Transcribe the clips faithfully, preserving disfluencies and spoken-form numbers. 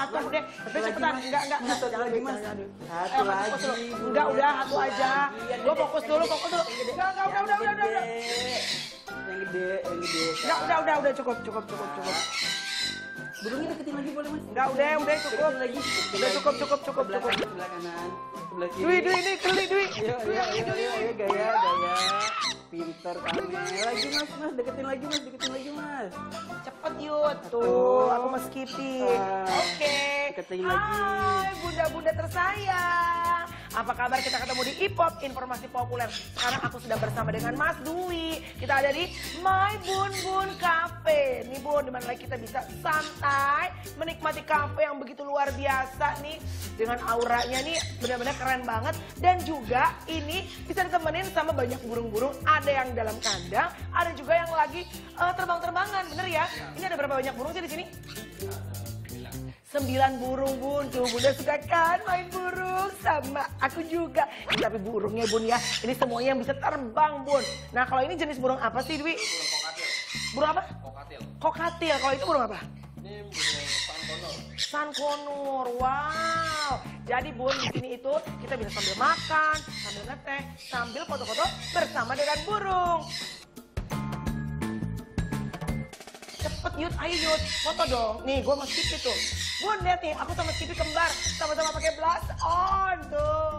Cakep deh. Tapi cepetan, enggak, enggak, enggak. Satu lagi mas. Satu lagi. Enggak, udah satu aja. Gue fokus dulu, fokus dulu. Enggak, enggak, udah, udah, udah, udah. Yang gede, yang gede. Enggak, udah, udah, udah, cukup, cukup, cukup, cukup. Burungnya deketin lagi boleh mas? Enggak, udah, udah, cukup. Lagi. Udah cukup, cukup, cukup, Sebelah cukup. kanan, sebelah kanan. Sebelah kiri. Dwi, Dwi, ini, Dwi, Dwi. Ayo, ayo, ayo, ayo, ayo, gaya, gaya. Pinter kamu. Lagi mas, mas, deketin lagi mas, deketin lagi mas. Cepet Yud, tuh aku mau skipping. Ah, Oke. deketin lagi. Hai bunda-bunda tersayang. Apa kabar, kita ketemu di I-Pop, informasi populer. Sekarang aku sudah bersama dengan Mas Dwi. Kita ada di My Bun Bun Cafe. Nih Bun, dimana lagi kita bisa santai, menikmati cafe yang begitu luar biasa nih. Dengan auranya nih benar-benar keren banget. Dan juga ini bisa ditemenin sama banyak burung-burung. Ada yang dalam kandang, ada juga yang lagi uh, terbang-terbangan. Bener ya? Ini ada berapa banyak burung sih di sini? Sembilan burung Bun, tuh Bunda suka kan main burung sama aku juga. Ini, tapi burungnya Bun ya, ini semuanya yang bisa terbang Bun. Nah kalau ini jenis burung apa sih Dwi? Burung kokatil. Burung apa? Kokatil. Kokatil, kalau itu burung apa? Ini burung sankonor. Sankonur, wow. Jadi Bun di sini itu kita bisa sambil makan, sambil ngeteh, sambil foto-foto bersama dengan burung. Cepet Yud, ayo Yud, foto dong. Nih, gue sama Skippy tuh. Bun, lihat nih, aku sama Skippy kembar. Sama-sama pakai blush on, tuh.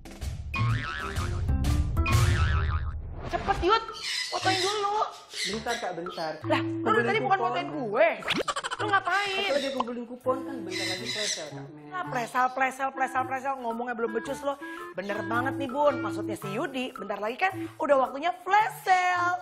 Cepet Yud, fotoin dulu. Bentar kak, bentar. Lah, lu dari tadi bukan fotoin gue. Lu ngapain? Aku lagi kumpulin kupon kan, bentar lagi presel kak. Nah, presal, presal, presal, presal, ngomongnya belum becus loh. Bener banget nih Bun, maksudnya si Yudi, bentar lagi kan udah waktunya flash sale.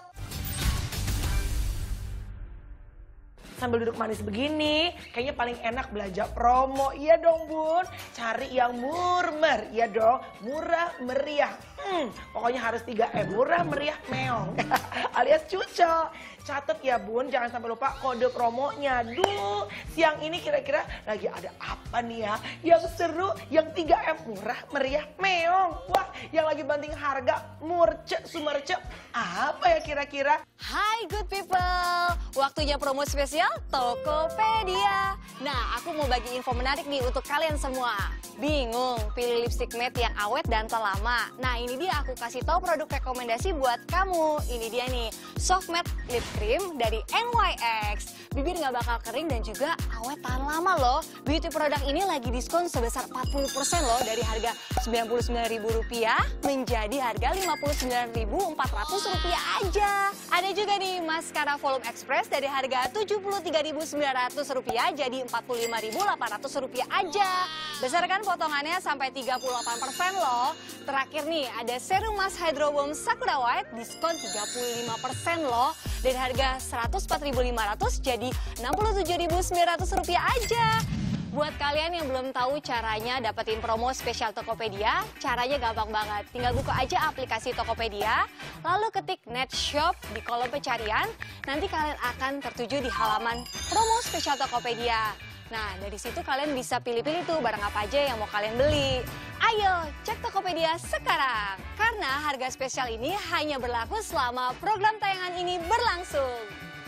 Sambil duduk manis begini, kayaknya paling enak belanja promo. Iya dong Bun, cari yang murmer. Iya dong, murah meriah. Hmm, pokoknya harus tiga M, murah meriah meong. Alias cuco. Catet ya Bun, jangan sampai lupa kode promonya. Duh, siang ini kira-kira lagi ada apa nih ya? Yang seru, yang tiga M, murah meriah meong. Wah, yang lagi banting harga, murce, sumerce. Apa ya kira-kira? Hai good people, waktunya promo spesial Tokopedia. Nah, aku mau bagi info menarik nih untuk kalian semua. Bingung pilih lipstick matte yang awet dan tahan lama? Nah, ini dia aku kasih tahu produk rekomendasi buat kamu. Ini dia nih, Soft Matte Lip Cream dari N Y X. Bibir nggak bakal kering dan juga awet tahan lama loh. Beauty produk ini lagi diskon sebesar empat puluh persen loh, dari harga sembilan puluh sembilan ribu rupiah menjadi harga lima puluh sembilan ribu empat ratus rupiah aja. Ada juga nih maskara Volume Express dari harga tujuh puluh tiga ribu sembilan ratus rupiah jadi empat puluh lima ribu delapan ratus rupiah aja. Besarkan potongannya sampai tiga puluh delapan persen loh. Terakhir nih ada serum mask Hydro Bomb Sakura White diskon tiga puluh lima persen loh. Dari harga seratus empat ribu lima ratus jadi enam puluh tujuh ribu sembilan ratus rupiah aja. Buat kalian yang belum tahu caranya dapetin promo spesial Tokopedia, caranya gampang banget. Tinggal buka aja aplikasi Tokopedia, lalu ketik Net Shop di kolom pencarian, nanti kalian akan tertuju di halaman promo spesial Tokopedia. Nah, dari situ kalian bisa pilih-pilih tuh barang apa aja yang mau kalian beli. Ayo, cek Tokopedia sekarang. Karena harga spesial ini hanya berlaku selama program tayangan ini berlangsung.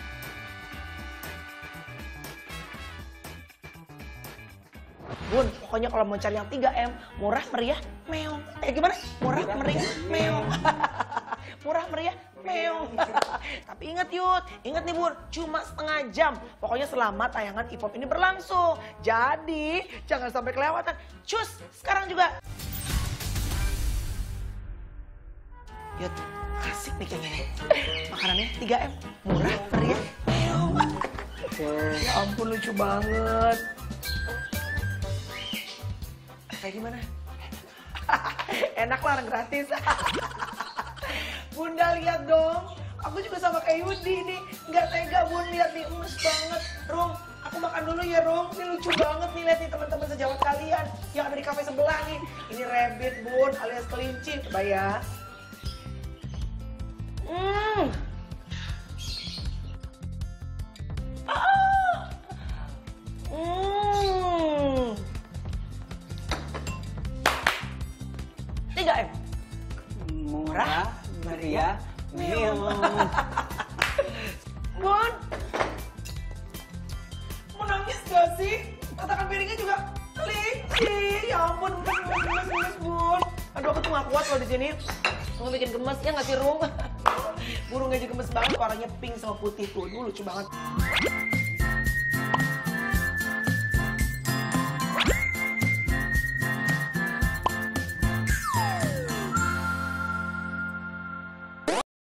Bun, pokoknya kalau mau cari yang tiga M, murah meriah meong. Eh gimana? Murah meriah meong. Murah meriah meong. Tapi ingat Yud, ingat nih Bun, cuma setengah jam. Pokoknya selama tayangan I-Pop ini berlangsung. Jadi jangan sampai kelewatan. Cus, sekarang juga. Yud, asik nih kayaknya nih. Makanannya tiga M, murah meriah meong. Ya ampun, lucu banget. Kayak gimana? Enak lah, gratis. Bunda lihat dong, aku juga sama kayak Yudi nih. Nggak tega Bun, lihat nih, emes banget. Rom, aku makan dulu ya Rom. Ini lucu banget nih, lihat nih teman-teman sejawat kalian yang ada di kafe sebelah nih. Ini rabbit Bun, alias kelinci. Coba ya. Hmm. Ah. Hmm. tiga M. Murah, meriah, meong. Bun, mau nangis gak sih? Katakan tangan piringnya juga kelinci. Ya ampun, gemes, gemes, gemes, Bun. Aduh, aku tuh gak kuat loh di sini. Mau bikin gemes, ya nggak sih, Rum? Burungnya juga gemes banget, warnanya pink sama putih tuh. Aduh, lucu banget.